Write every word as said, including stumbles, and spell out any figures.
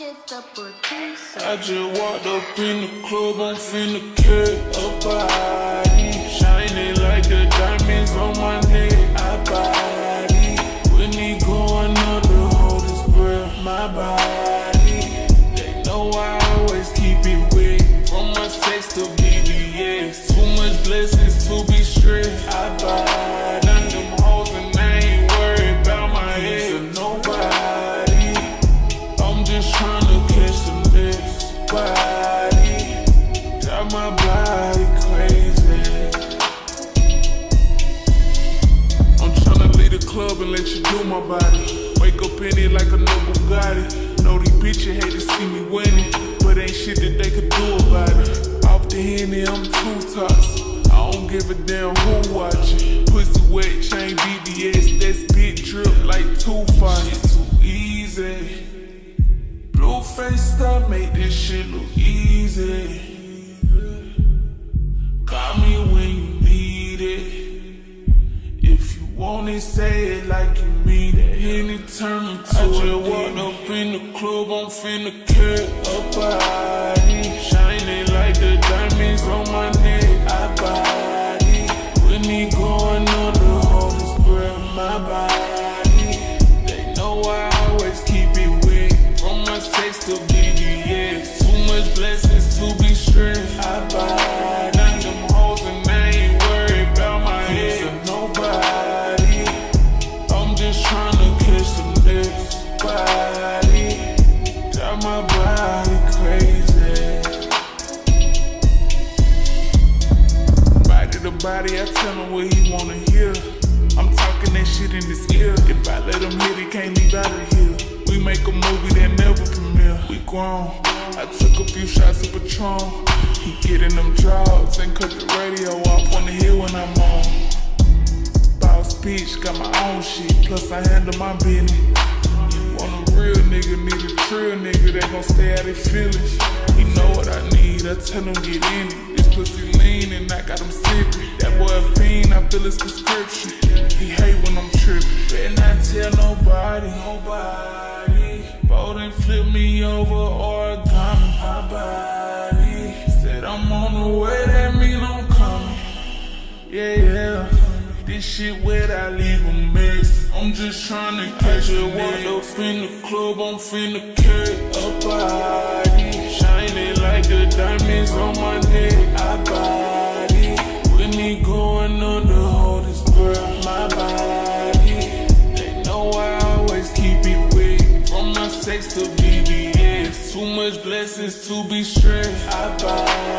Kid the producer. I just walked up in the club, I'm finna cut a body, shining like the diamonds on my neck. I body, when he going under, hold his breath. My body, they know I always keep it wet. From my sex to B B S, too much blessings to be stressed. I body, none of them hoes and I ain't worried about my head. Nobody, I'm just trying to catch some next body. Got my body crazy. I'm tryna leave the club and let you do my body. Wake up in it like a new Bugatti. Know these bitches hate to see me winning, but ain't shit that they could do about it. Off the Henny, I'm too toxic. I don't give a damn who watching. Pussy wet, chain B B S, that spit drip like two faucets. Too easy. Blue face stop, make this shit look easy. Call me when you need it. If you want it, say it like you mean it. Henny turn me to I just walked up in the club, I'm finna cut a body, shining like the diamonds on my neck. I body, when he going under, hold his breath. My body, they know I always keep it wet. From my sex to B B S, too much blessings to be stressed. I body, none of them hoes and I ain't worried about my head. Nobody, I'm just trying to catch some next body. Got my body crazy. Body to body, I tell him what he wanna hear. I'm talking that shit in his ear. If I let him hit, he can't leave out of here. We make a movie that never premiere. We grown. I took a few shots of Patron. He get in them drugs and cut the radio off on the hill when I'm on. Boss bitch, got my own shit. Plus I handle my business. Want a real nigga, need a trill nigga that gon' stay out his feelings. He know what I need, I tell him get in it. This pussy lean and I got him sipping. That boy a fiend, I feel his prescription. He hate when I'm tripping. Better not tell nobody, nobody. Bold and flip me over origami. My body said I'm on the way, that mean I'm coming. Yeah, yeah. This shit wet, I leave a mess. I'm just trying to catch a walk up in the club, I'm finna cut a body, shining like the diamonds on my neck. I body, when he going under, hold his breath. My body, they know I always keep it wet. From my sex to B B S, too much blessings to be stressed. I body.